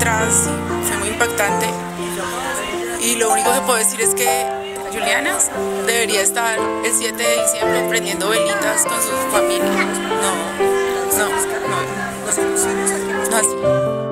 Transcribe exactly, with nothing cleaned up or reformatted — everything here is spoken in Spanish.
detrás, fue muy impactante. Y lo único que puedo decir es que Juliana debería estar el siete de diciembre prendiendo velitas con su familia. No, no, no, no, no así.